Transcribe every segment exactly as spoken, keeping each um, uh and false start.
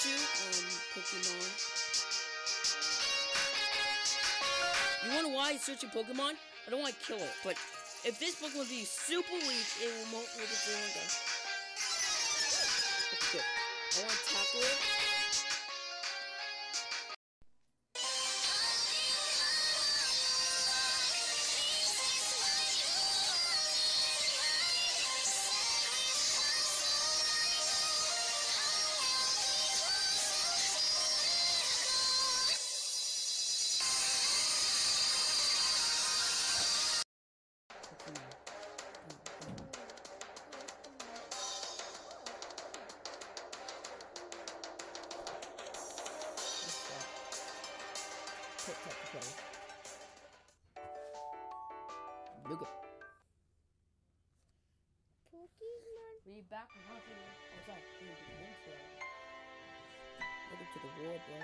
to um Pokemon. You wanna why I searching Pokemon? I don't want to kill it, but if this Pokemon be super weak, it will won't able to do anything. That's good. I want to tackle it. Look at Pokemon. we back from hunting. Oh, sorry. Look into the world, bro.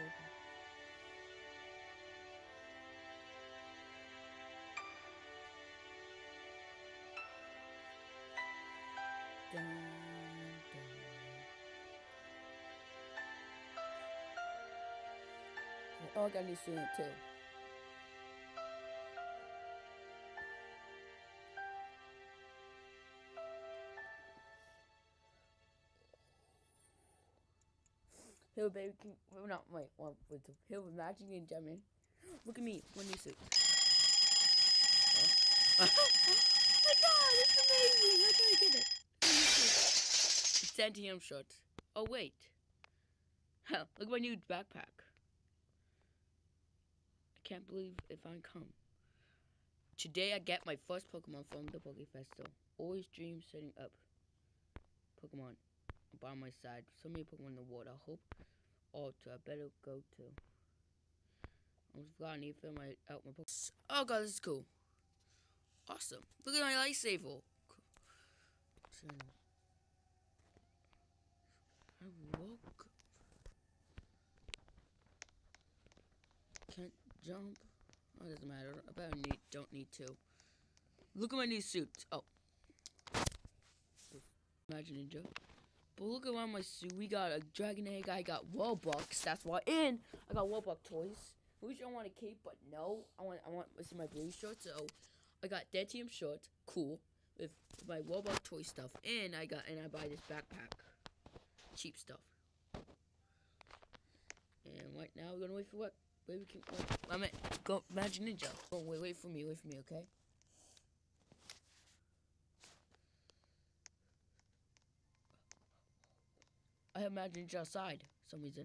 Dun, dun. Oh, I got a new student too. Hill baby can well, not wait one with the Hill Magic Ninja man. Look at me, my new suit. Oh my god, it's amazing! How can I get it? It's ten T M shorts. Oh wait. Huh, look at my new backpack. I can't believe if I come. Today I get my first Pokemon from the Poke Festival. Always dream setting up Pokemon by my side. So many Pokemon in the world. I hope all to I better go to. I almost forgot I need to fill my out my Pokemon. Oh god, this is cool. Awesome. Look at my lightsaber. I walk. Can't jump. Oh, it doesn't matter. I better need don't need to. Look at my new suit. Oh. Imagine Ninja. But look around my suit. We got a dragon egg. I got Robux. That's why. And I got Robux toys. Which I want to keep, but no. I want I want this is my blue shirt. So I got Dead Team shorts. Cool. With my Robux toy stuff. And I got and I buy this backpack. Cheap stuff. And right now we're gonna wait for what? Wait, we can wait. I mean, go Magic Ninja. Oh, wait, wait for me, wait for me, okay? I have Magic Ninja outside for some reason.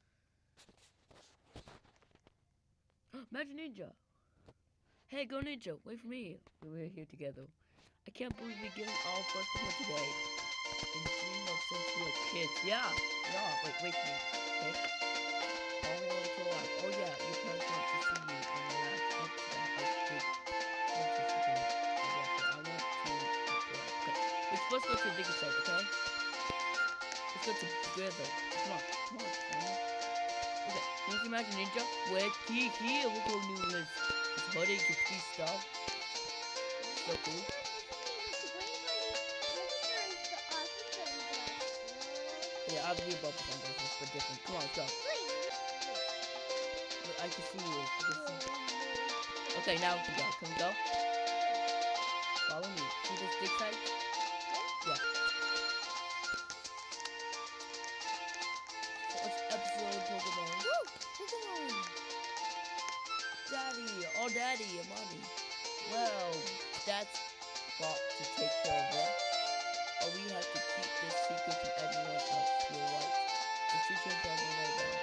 Magic Ninja! Hey, go Ninja, wait for me. We're here together. I can't believe we're getting all first one today. And dream of since we were kids. Yeah, yeah, wait, wait for me, okay? Oh, oh yeah, your parents want to see you in the last incident of big I want to okay. Let's first go to the digger site, okay? Let's go to together. Come on, come on, come on. Okay, can you imagine Ninja? Where's he here? Look how new his, his hoodie, his free stuff. So cool. Yeah, I'll be above the foundation, but different. Come on, let's go. I can see you. I can see. Okay, now we can go. Can we go? Follow me. See this big site? Yeah. First episode of Pokemon. Woo! Pokemon! Daddy! Oh, Daddy and Mommy. Well, that's got to take care of that. Or we have to keep this secret from everyone else. You're right. The secret problem right now.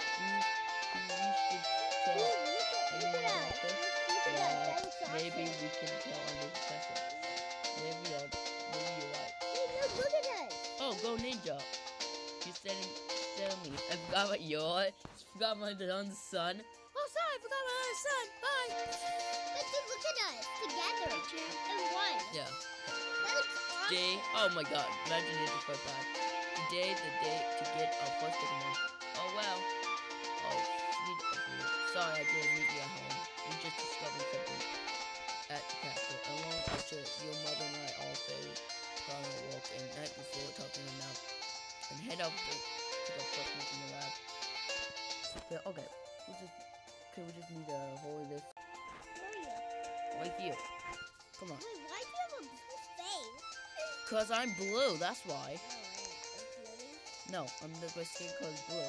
Maybe we can tell our new professor. Maybe you're, maybe you're right. Hey, look, look at us. Oh, go Ninja. You're setting, setting me. I forgot about yours. I forgot my on the sun. Oh, sorry, I forgot my son. Bye. But just look at us together and one. Yeah. That looks awesome. Day. Oh my God. Imagine Ninja for five. Today, the day to get our first Pokemon. Oh well. Oh, sweet of you. Sorry, I didn't meet you at home. We just discovered something at the castle. Along after your mother and I all failed on a walk and night before talking enough and head up to, to go the first one in the lab. Okay, okay. We just okay, we just need to hold this Where are you? right here. Come on. Wait, why do you have a blue face? Cause I'm blue, that's why. Oh, right. That's really... No, I'm the my skin color's blue.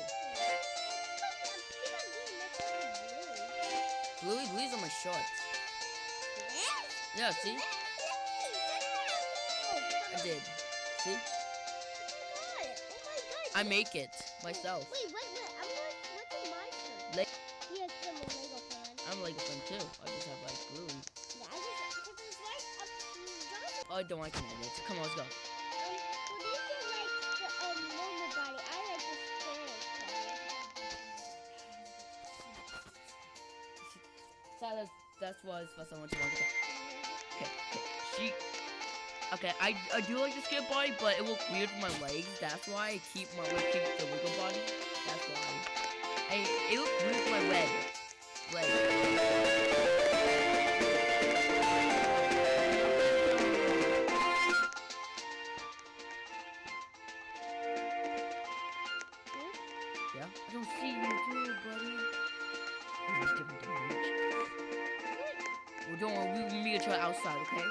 Bluey blues on my shorts. Yes? Yeah, see? I did. See? Oh my god. Oh my god. I make it myself. Wait, what? what I'm like, what's in my shirt? Le- Yes, I'm a Lego fan. I'm like a fan too. I just have like Bluey. Yeah, I just, because it's right up to Jonathan. Oh, I don't like it. Come on, let's go. Um, well, these are like the um, normal body. I like the spirit So that's, that's why it's first I want to want to go. Okay, okay. She. Okay, I, I do like the skip body, but it looks weird with my legs. That's why I keep my like, keep the wiggle body. That's why. I it looks weird with my leg. Leg. Yeah, I don't see you too, buddy. Oh, it's different damage. Well, don't worry, we need to try outside, okay?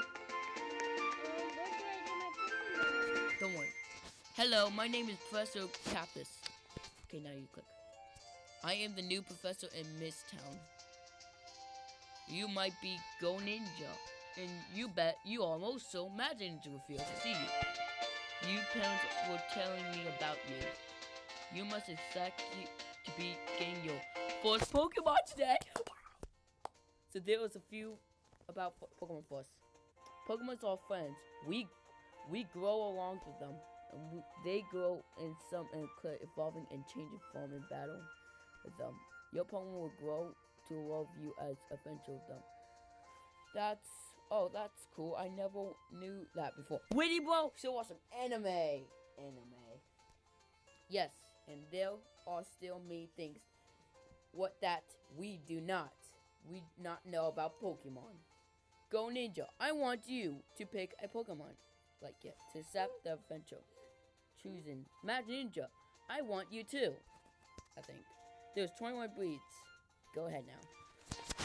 Don't worry. Hello, my name is Professor Capus. Okay, now you click. I am the new professor in Mistown. You might be Go Ninja, and you bet you almost so Mad Ninja will feel to see you. You parents were telling me about you. You must expect you to be getting your first Pokemon today. So there was a few about Pokemon first. Pokemon's all friends. We we grow along with them, and we, they grow in some and evolving and changing form in battle with them. Your Pokemon will grow to love you as adventure with them. That's oh, that's cool. I never knew that before. Witty bro, show us some anime. Anime. Yes, and there are still many things what that we do not. We not know about Pokemon. Go Ninja, I want you to pick a Pokemon. Like it, to accept the adventure. Choosing Mad Ninja, I want you too. I think. There's twenty-one breeds. Go ahead now.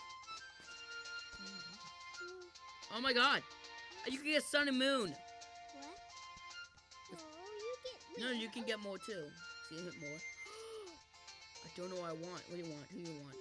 Oh my god! You can get Sun and Moon! What? Oh, you get... No, you can get more too. See, hit more. I don't know what I want. What do you want? Who do you want?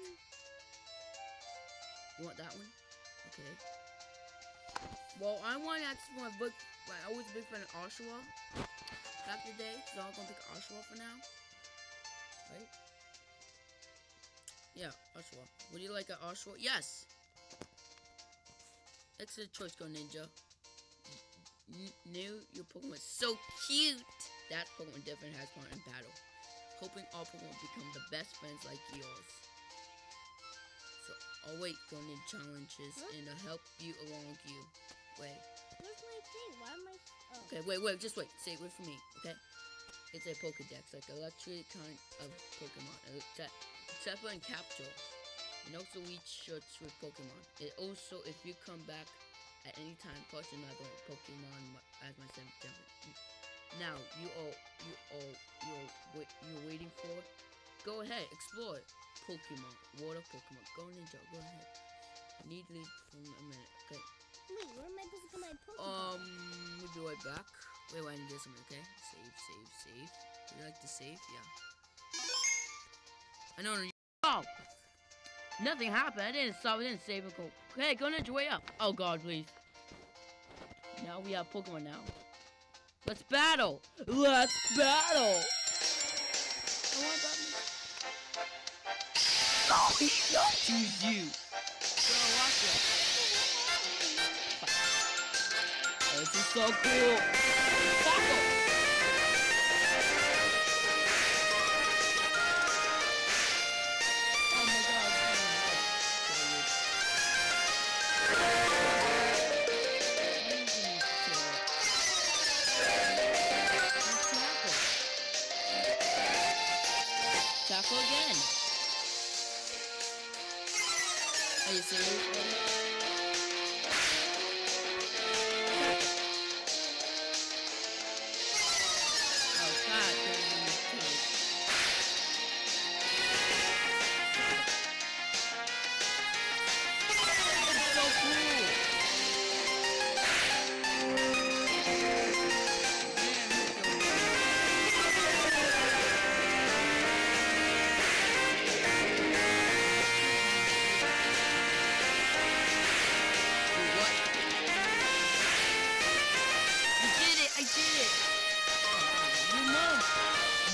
You want that one? Okay. Well, I want actually my book. I was a big fan of Oshawa back in the day, so I'm gonna pick Oshawa for now. Right? Yeah, Oshawa. Would you like an Oshawa? Yes! Excellent choice, Go Ninja. N new, your Pokemon is so cute! That Pokemon definitely has fun in battle. Hoping all Pokemon become the best friends like yours. So, I'll wait Go Ninja challenges huh? and I'll help you along you. Wait. Where's my thing? Why am I... Oh. Okay, wait, wait, just wait. Say, wait for me, okay? It's a Pokedex, like a luxury kind of Pokemon. Except, except for in Capture. And also each shirts with Pokemon. It also, if you come back at any time, post another Pokemon as my seventh champion. Now, you all, you all, you're, wait, you're waiting for it? Go ahead, explore it. Pokemon, water Pokemon. Go Ninja, go ahead. I need to leave for a minute, okay? Wait, where am I supposed to get my Pokemon? Um, we'll be right back. Wait, wait, I need to get something, okay? Save, save, save. Would you like to save? Yeah. I know. Oh! Nothing happened. I didn't stop. I didn't save and go. Okay, Go Ninja, way up. Oh, God, please. Now we have Pokemon now. Let's battle. Let's battle. I want that. Oh, he shot. Choose you. Go, watch it. This is so cool. Tackle. Oh my god. Tackle again. Are you serious, buddy? Oh, God.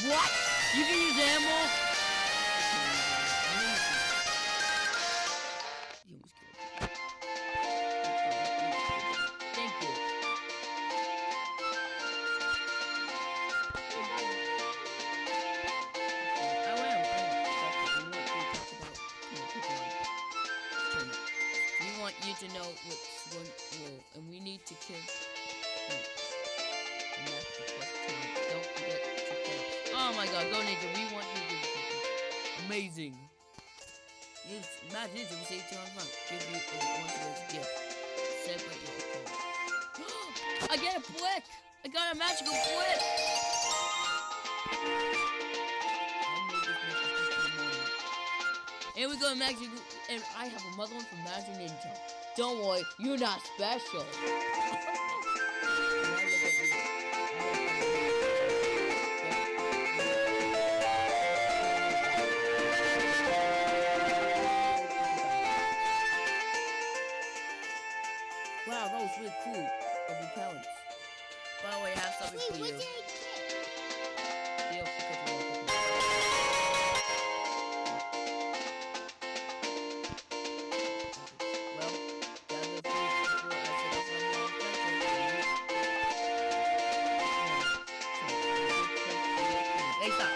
What? You can use ammo? You almost killed me. Thank you. I am. I am. We want you to know which one will, and we need to kill. And that's the first time. Don't forget to kill. Oh my God, go Ninja. We want you to do something amazing. Use Mad Ninja will save two hundred fun. Give you a one of those gifts. Separate your opponent. I get a brick! I got a magical brick! Here we go, Magic, and I have a mother one from Magic Ninja. Don't worry, you're not special. Wow, that was really cool of your parents. By the way, I have something Wait, for what you. did I get? Deal for cooking more Pokemon. Well, that's the first before I said it's not more expensive. Hey, stop!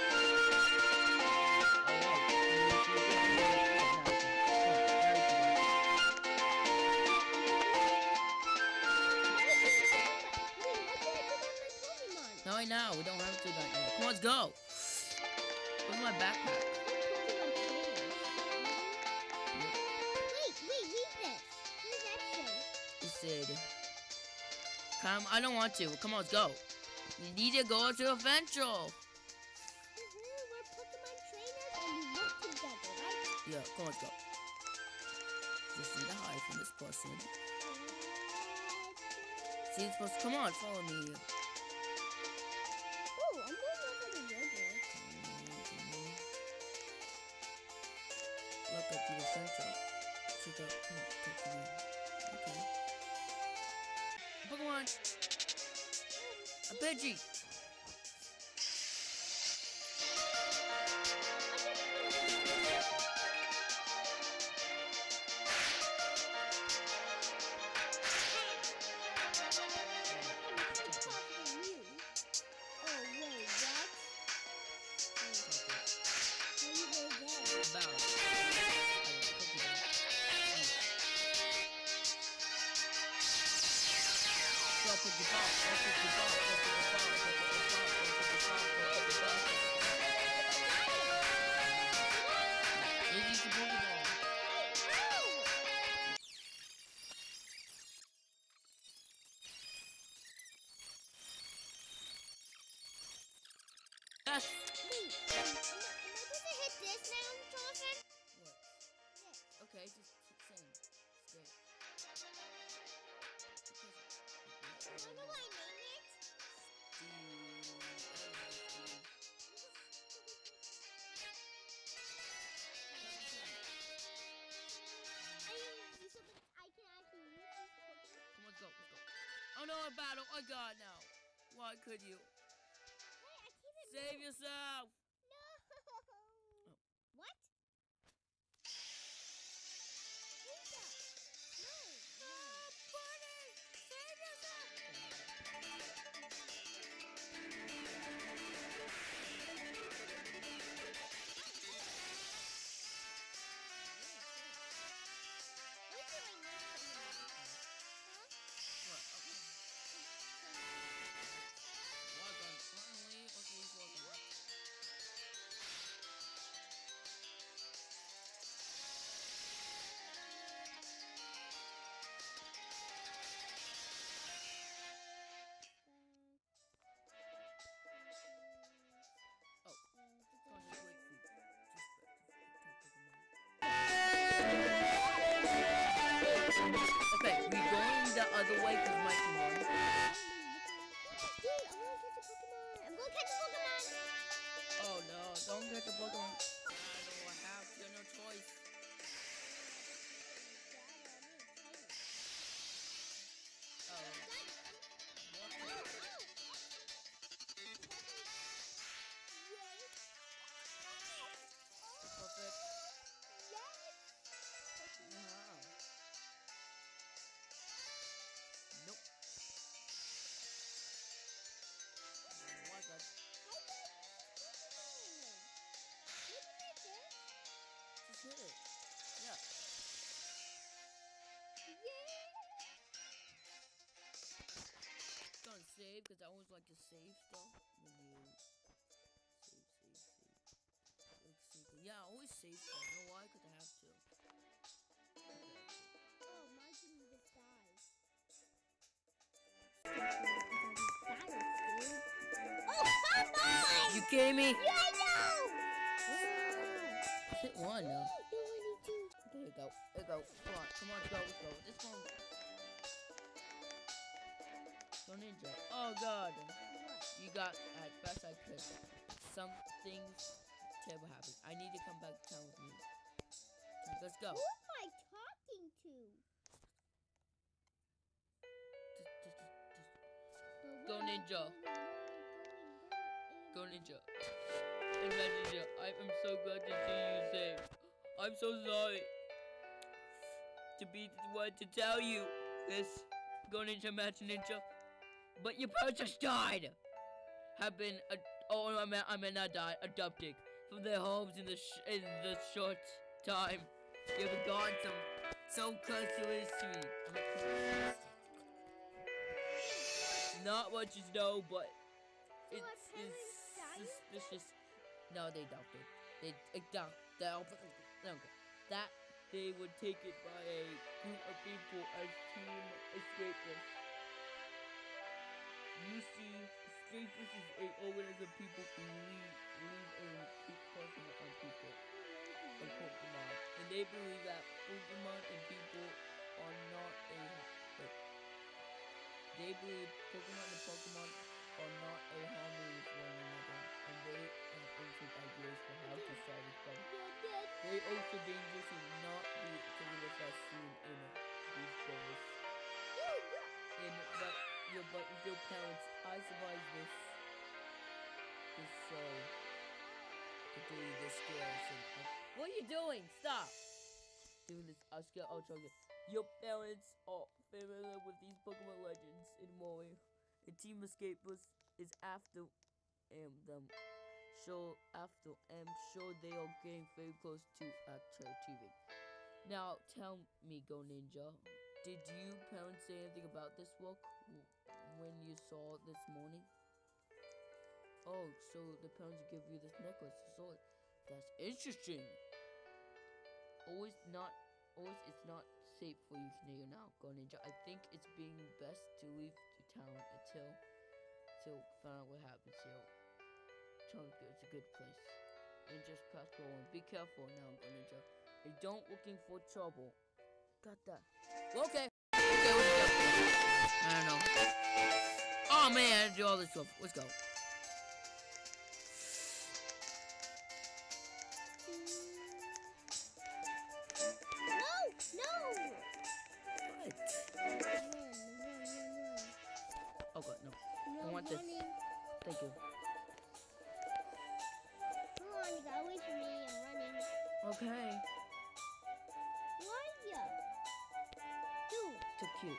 No, right now. We don't have to do that now. Come on, let's go. Where's my backpack? Wait, wait, read this. What does that say? It said, come, I don't want to. Come on, let's go. We need to go to a Central. Mm-hmm, we're Pokemon trainers and we work together, right? Yeah, come on, let's go. Just need to hide from this person. See, it's supposed to, come on, follow me. Oh, I'm going over the river. Look up to the Central. Check out, come on, come on. Okay. Pokemon. A Pidgey. Yes. Wait, um, am I, am I supposed to hit this now, Jonathan? What? This. Okay, just keep saying. Stay. I don't know what I named it. I didn't use it, but I can actually use this Pokemon. Come on, let's go, let's go. Oh no, a battle. Oh God, no. Why could you? Hey, I can't even Save move. yourself. No. What? Who's that? No. No. Bunny, save yourself. What's it right now? Huh? What? Oh, walk on. Suddenly, what's the walk on? Okay, we going the other way because Mikey won. Dude, I'm gonna catch a Pokemon. I'm gonna catch a Pokemon. Oh no, don't get the Pokemon. I know I have to, no choice. Oh. What? because I always like to save stuff when you save, save, save. Like simple. Yeah, I always save stuff. You know why? Because I have to. Oh, Martin just died. Oh, come on! You kidding me? Yeah, I know! Hit one though. You only two. There you go. There you go. Come on, come on, let's go, let's go. This one. Go ninja. Oh god. You got as best I could. Some things terrible happened. I need to come back to town with me. Let's go. Who am I talking to? Go ninja. Go ninja. And ninja. I am so glad to see you safe. I'm so sorry to be the one to tell you this. Go ninja, match ninja. But your parents just died. Have been, ad oh, I mean, I mean not died, adopted from their homes in the sh in the short time. You have gotten some, so close to history. Not what you know, but So it's, our it's parents died? suspicious. No, they adopted. They adopt. They okay. That they would take it by a group of people as team escapists. You see, escapists is a organism of people who leave, leave a keep person on people. Like Pokemon. And they believe that Pokemon and people are not a like, they believe Pokemon and Pokemon are not a harmony with one another. And they have instant ideas for how to solve this problem. They also dangerous and not be taken with as seen in these goals. And but your but with your parents, I survived this this show to do this skills and uh, what are you doing? Stop! Doing this I'll skill I'll show you. Your parents are familiar with these Pokemon legends in Mori. The team escapers is after um, them. So after I'm sure they are getting very close to actually achieving. Now tell me, Go Ninja, did you parents say anything about this work when you saw it this morning? Oh, so the parents give you this necklace. So that's interesting. Always not, always it's not safe for you here now, Go Ninja. I think it's being best to leave the town until, until find out what happens here. It's a good place. And just pass go on. Be careful now, Go Ninja. And don't looking for trouble. Got that. Well, okay. Okay, let's go. I don't know. Oh man, I had to do all this stuff. Let's go. No, no. What? Run, run, run, run. Oh god, no. No I want this. running. Thank you. Come on, you got away from me. I'm running. Okay. Why ya? Dude. Too cute.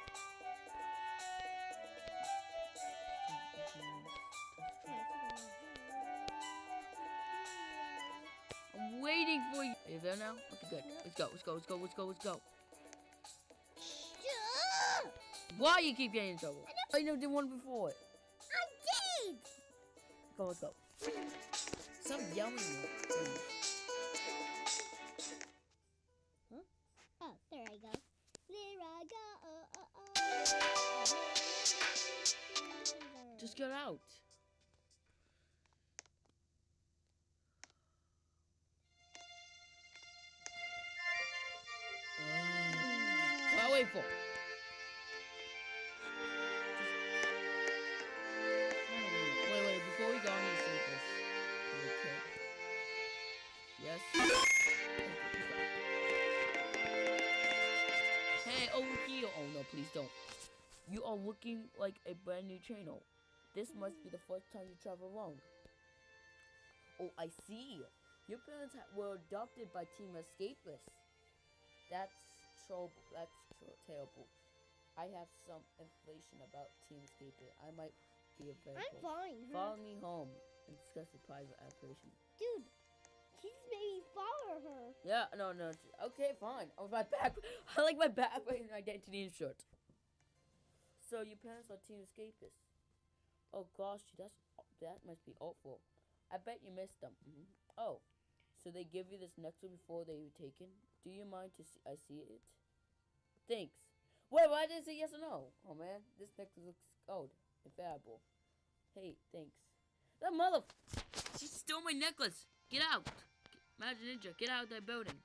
I'm waiting for you. Are you there now? Okay, good. Yep. Let's go, let's go, let's go, let's go, let's go. Stop! Why you keep getting in trouble? I never did one before. I did! Go, let's go. Stop yelling. Please. Huh? Oh, there I go. There I go. Oh, oh, oh. Just get out. Oh. What wait for? Wait, wait, before we go, I need to say this. Yes. Hey, over here. Oh no, please don't. You are looking like a brand new channel. This must be the first time you travel alone. Oh, I see. Your parents were adopted by Team Escapists. That's trouble. That's tr terrible. I have some information about Team Escapists. I might be a very I'm fine. Huh? Follow me home and discuss the private operation. Dude, she just made me follow her. Yeah, no, no. Okay, fine. Oh, my back. I like my back and identity and shirt. So your parents are Team Escapists. Oh gosh, that's that must be awful. I bet you missed them. Mhm. Oh, so they give you this necklace before they were taken? Do you mind to see I see it? Thanks. Wait, why did it say yes or no? Oh man, this necklace looks old. Infallible. Hey, thanks. That mother... She stole my necklace. Get out. Magic Ninja, get out of that building.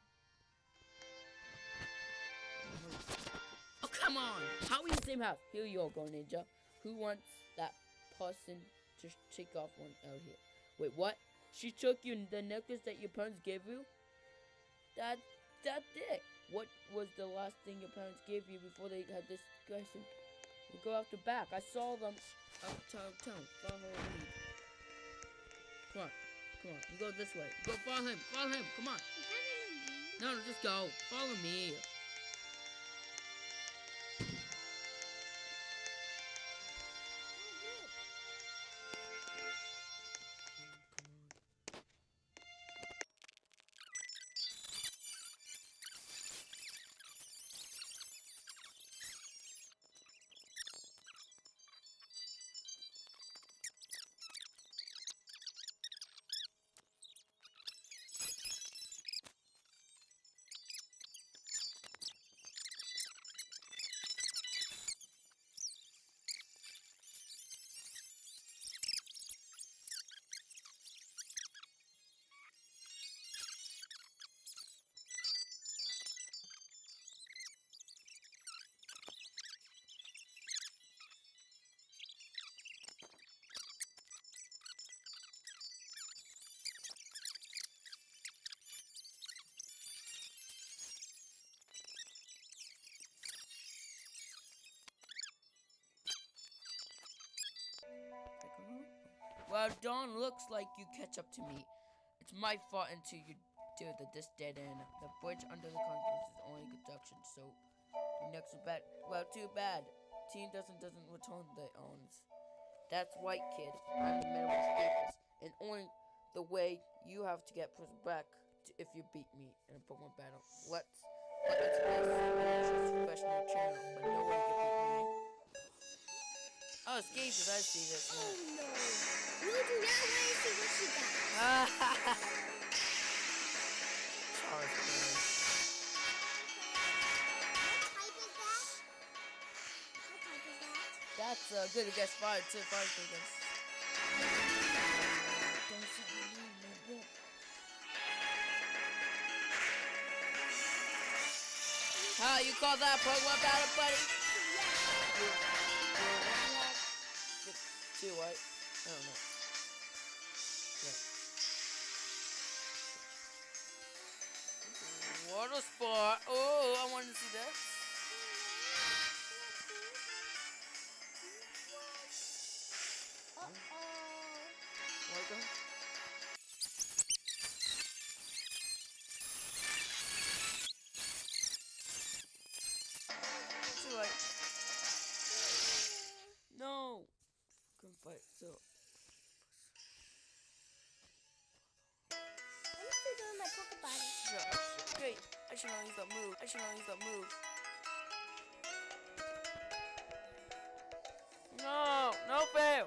Oh, come on. How are we in the same house? Here you go, Ninja. Who wants that person to take off one out here? Wait, what? She took you the necklace that your parents gave you? That, that's it. What was the last thing your parents gave you before they had this discussion? We go after back. I saw them uptown town. Follow me. Come on. Come on. We go this way. Go follow him. Follow him. Come on. No, no, just go. Follow me. Well, Dawn, looks like you catch up to me. It's my fault until you do the this dead end. The bridge under the conference is only construction, so the next is bad. Well, too bad. Team doesn't doesn't return the owns. That's right, kid. I'm the minimum escapist, and only the way you have to get pushed back to if you beat me in a Pokemon battle. Let's but it's this professional channel, but no one can beat me. Oh, escapist, I see this. Oh no. You do not want to see what she got. Charles, What type is that? What type is that? that's uh, good against fire too. Fire against. Don't say my name, my boy. Ah, you call that a Pokemon battle, buddy? Two, right? I don't know. Yeah. Water sport. Oh, I want to see that. Uh-oh. Welcome. Two, right? No. Couldn't fight, so. I'm still doing my Pokebody. Shush. Great. I should not use that move. I should not use that move. No, no fail.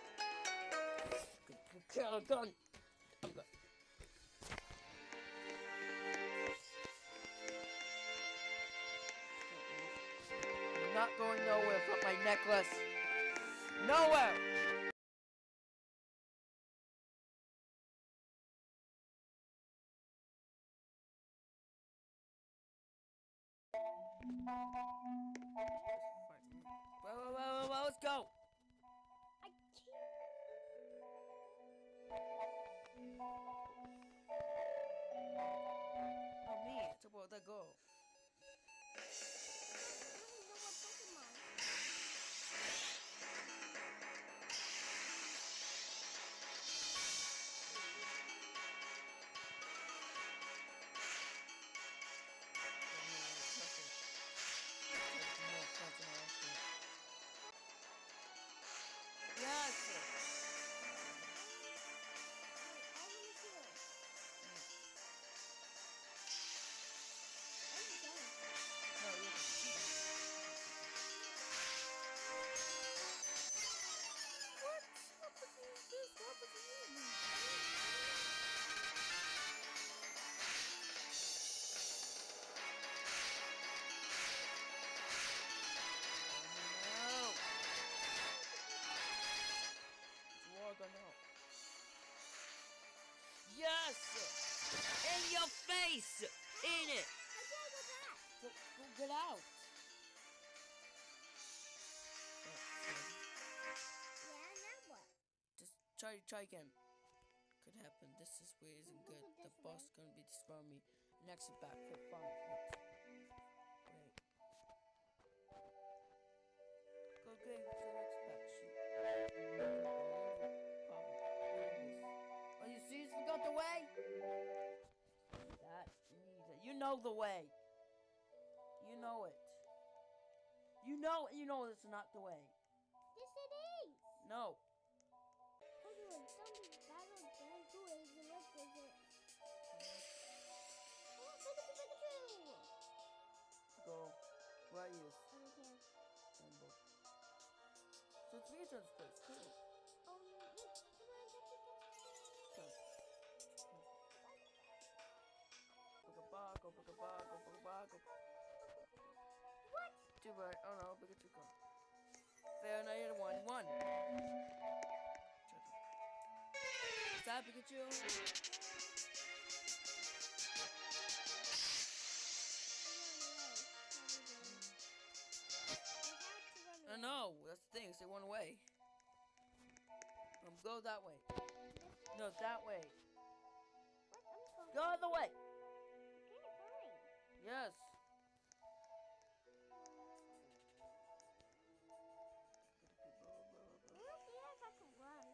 Good, good, gun. I'm good. I'm not going nowhere without my necklace. Nowhere. Well, well, well, well, let's go. I can't. Oh, me. It's about that goal. I don't know what Pokemon. Yes. I want to see it. I in your face! In it! What's wrong with that? Go, go get out! Yeah, now what? Just try, try again. Could happen. This is way isn't good. The boss is gonna be destroying me. Next back for fun. Wait. Go, go, go next back. Shoot. Oh, you see, you forgot the way. That needs it. You know the way. You know it. You know, you know it's not the way. Yes, it is. No. Pokemon, zombie battle down two is the left is it? Oh, Pikachu, Pikachu! Go. Where are you? Over here. Rainbow. So it's me turn space. Cool. Oh, look, come on, get it, Go. Pokeball, go Pokeball, go Pokeball, go. What? Too bad. Oh no, Pikachu go. Fair, now you're the one. One. Stop, Pikachu. I know, that's the thing, they one way. Um, go that way. No, that way. What? I'm so Go the way. Okay, fine. Yes. I wanna see if I can run.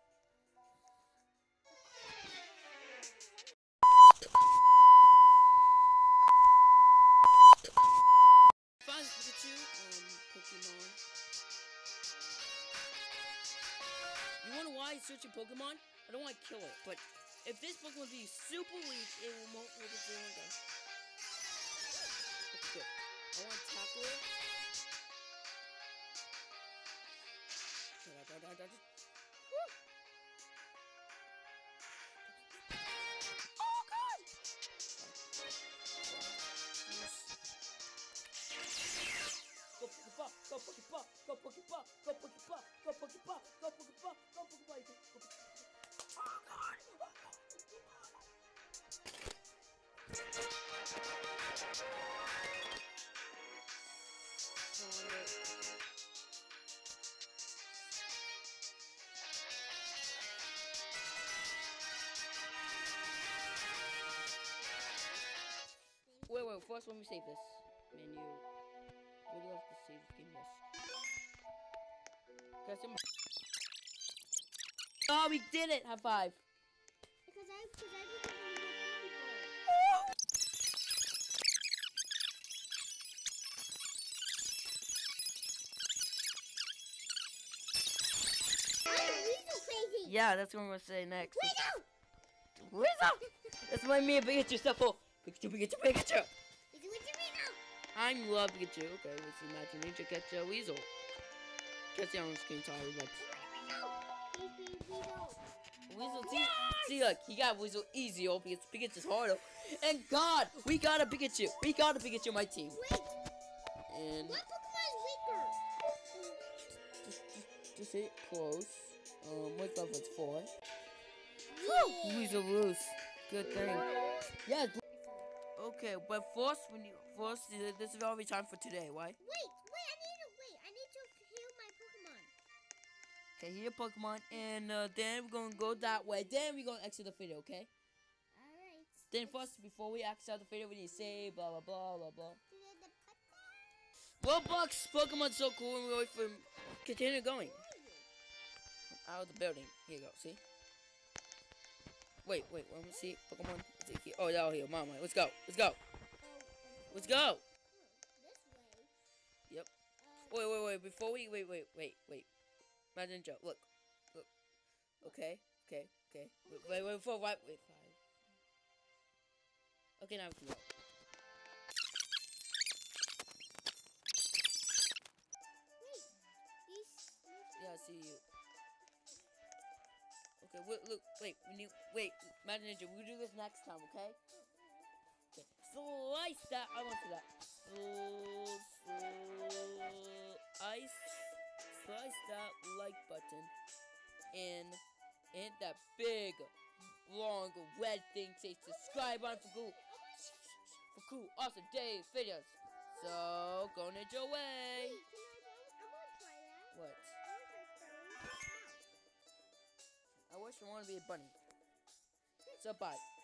Fine, Pikachu. Um, Pokemon. You wonder why he's searching Pokemon? I don't want to kill it, but if this Pokemon be super weak, it will won't make it through one guy. That's good. I want to tackle it. Da, da, da, da, da. Woo. Oh God! Go Pokeball, go Pokeball, go Pokeball, go Pokeball, go Pokeball, go Pokeball, go Pokeball, go Pokeball. Oh God! Wait, wait, first let me save this menu. Would love to save this game, yes. Guys, I'm... Oh, we did it! High five! Because I, because I didn't even know I'm Weasel crazy! Yeah, that's what I'm gonna say next. Weasel! Weasel! That's my me and Pikachu stuff. Oh, Pikachu, Pikachu, Pikachu! Weasel, Weasel, Weasel! I love Pikachu. Okay, let's imagine Ninja catch a Weasel. Catch the on screen title, but Weasel! Weasel! Weasel, see, see, look, he got Weasel easy. Oh, because Pikachu's harder. And God, we got a Pikachu. We got a Pikachu on my team. Wait! And What Pokemon is weaker? just, just, just hit close. Um, what's up? It's four. Yeah. Weasel Roos. Good thing. Yeah. Okay, but first, when you first, uh, this is all we time for today. Why? Wait, wait, I need to wait. I need to heal my Pokemon. Okay, here Pokemon, and uh, then we're gonna go that way. Then we're gonna exit the video, okay? Alright. Then first, before we exit the video, we need to say blah blah blah blah blah. Roblox Pokemon's so cool, and we wait for him. Continue going. Out of the building. Here you go. See? Wait, wait. Let me see. Pokemon. Is it here? Oh, yeah, here. Mama, let's go. Let's go. Let's go. This way. Yep. Uh, Wait, wait, wait. Before we wait, wait, wait, wait. Imagine Joe. Look, look. Okay, okay, okay. Wait, wait, wait. Before wait, wait. Five. Okay, now we can go. wait. These. Yeah, I see you. Okay, wait, look, wait. We need. Wait, Imagine Ninja. We'll do this next time, okay? Okay. Slice that. I want to do that. Slice. Slice that like button and hit that big long red thing says subscribe on for cool, for cool, awesome day videos. So go ninja your way. Wait, can I, I want to try that. What? I want to try spelling. I wish I want to be a bunny. So bye.